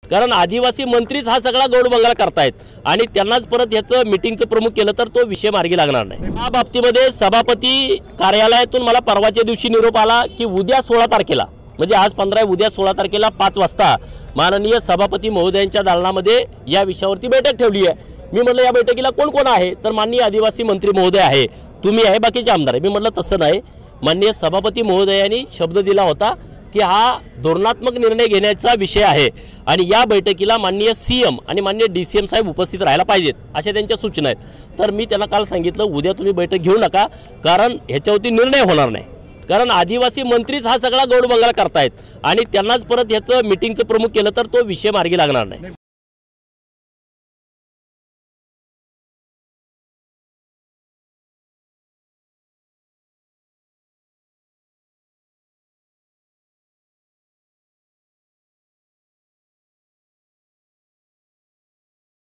कारण आदिवासी मंत्रीच हा सगळा गौड बंगाल करतायत आणि त्यांनाच परत याचं मीटिंगचं प्रमुख केलं तर तो विषय मार्गी लागणार नाही। या बाबतीमध्ये सभापती कार्यालयातून मला परवाच्या दिवशी निरोप आला की उद्या 16 तारखेला म्हणजे आज 15 आहे, उद्या 16 तारखेला 5 वाजता माननीय सभापती महोदयांच्या दालनामध्ये या विषयावरती बैठक ठेवली आहे। मी म्हटलं या बैठकीला कोण कोण आहे, तर माननीय आदिवासी मंत्री महोदय आहे, तुम्ही आहे, बाकीचे आमदार आहे। मी म्हटलं तसं नाही, माननीय सभापती महोदयांनी शब्द दिला होता की हा धोरणात्मक निर्णय घेण्याचा विषय आहे आणि या बैठकीला माननीय सीएम आणि माननीय डीसीएम साहेब उपस्थित राहायला पाहिजेत अशा त्यांच्या सूचना आहेत। तर मी त्यांना काल सांगितलं उद्या तुम्ही बैठक घेऊ नका, कारण ह्याच्यावरती निर्णय होणार नाही, कारण आदिवासी मंत्रीच हा सगळा गौड बंगाल करतायत आणि त्यांनाच परत याचं मीटिंगचं प्रमुख केलं तर तो विषय मार्गी लागणार नाही।